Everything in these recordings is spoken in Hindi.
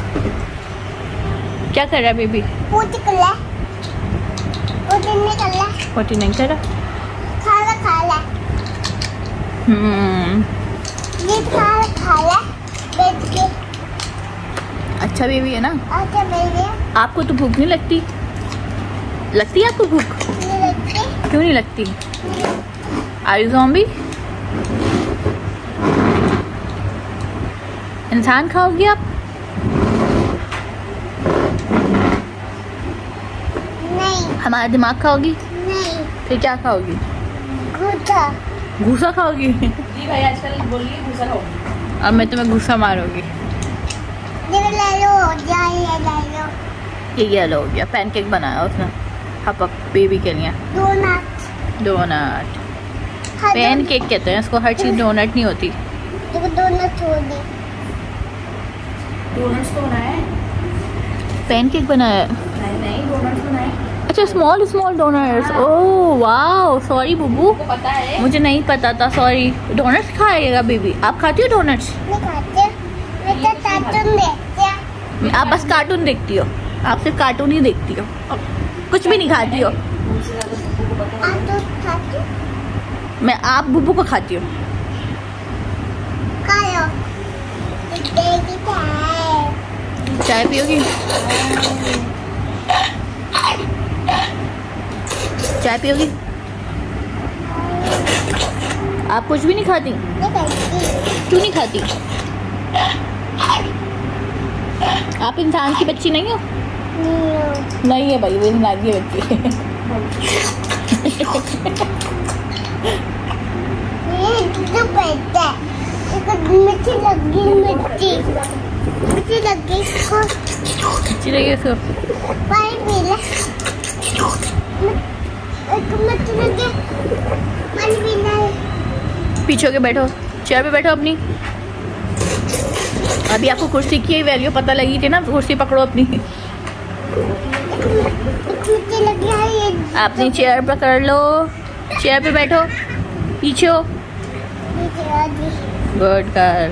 क्या कर रहा है बेबी? पोटी कर रहा। पोटी नहीं कर रहा। पोटी नहीं कर रहा। खा रहा। ये खा रहा बैठ के। अच्छा बेबी है ना? अच्छा बेबी। आपको तो भूख नहीं लगती? लगती है आपको भूख? नहीं लगती। क्यों नहीं लगती? Are you zombie? इंसान खाओगी आप? नहीं। हमारा दिमाग खाओगी? नहीं। फिर क्या खाओगी? घूसा। घूसा खाओगी? जी भाई आजकल बोलिए घूसा खाओगी। अब मैं तुम्हें घूसा मारूंगी। ये ले लो, ये ले लो। ये येलो हो गया। पैनकेक बनाया उसने पापा बेबी के लिए। डोनट। डोनट पैनकेक कहते हैं इसको। हर चीज़ डोनट नहीं होती। देखो डोनट छोड़ दी। डोनट्स तो बनाए? पैनकेक बनाया? नहीं डोनट्स बनाए। अच्छा small small donuts. Oh wow sorry Bubbu, आपको पता है? मुझे नहीं पता था सॉरी। डोनट्स खाएगा बेबी? आप खाती हो डोनट्स? नहीं खाते। मैं तो कार्टून देखती हूँ। आप बस कार्टून देखती हो? आप सिर्फ कार्टून ही देखती हो, कुछ भी नहीं खाती हो? उनसे ज़्यादा सबको पता है। आप तो खाते हो? मैं आप बुब्बू को खाती हूँ। खा लो। देगी चाय। चाय पियोगी? चाय पियोगी? आप कुछ भी नहीं खाती? नहीं खाती। क्यों नहीं खाती? आप इंसान की बच्ची नहीं हो? नहीं है भाई, वो इंसान की बच्ची है। ये कितना पैसा है? इसको मिर्ची लगी। मिर्ची लगी इसको। अच्छी लगी उसको? पानी पी ले। मिर्ची लगी। पानी पी ले। पीछे होके बैठो, चेयर पे बैठो अपनी। अभी आपको कुर्सी की वैल्यू पता लगी थी ना, कुर्सी पकड़ो अपनी। मिर्ची लगी है ये। अपनी चेयर पकड़ लो, चेयर पे बैठो, पीछे हो। Good girl.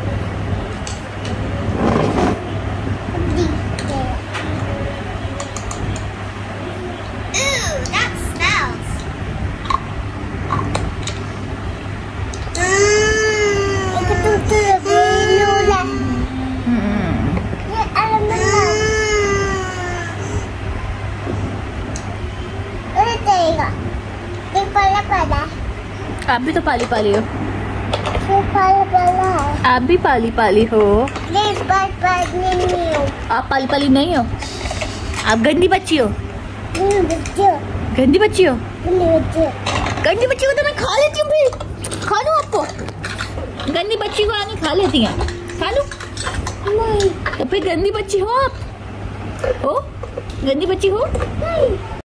आप भी तो पाली पाली हो। आप भी पाली पाली हो। आप पाली पाली नहीं हो, आप गंदी बच्ची हो। गंदी बच्ची हो? गंदी बच्ची को तो मैं खा लेती हूँ। फिर खा लूँ आपको? गंदी बच्ची को आगे खा लेती हैं, खा लूँ? तो फिर गंदी बच्ची हो आप? हो गंदी बच्ची हो?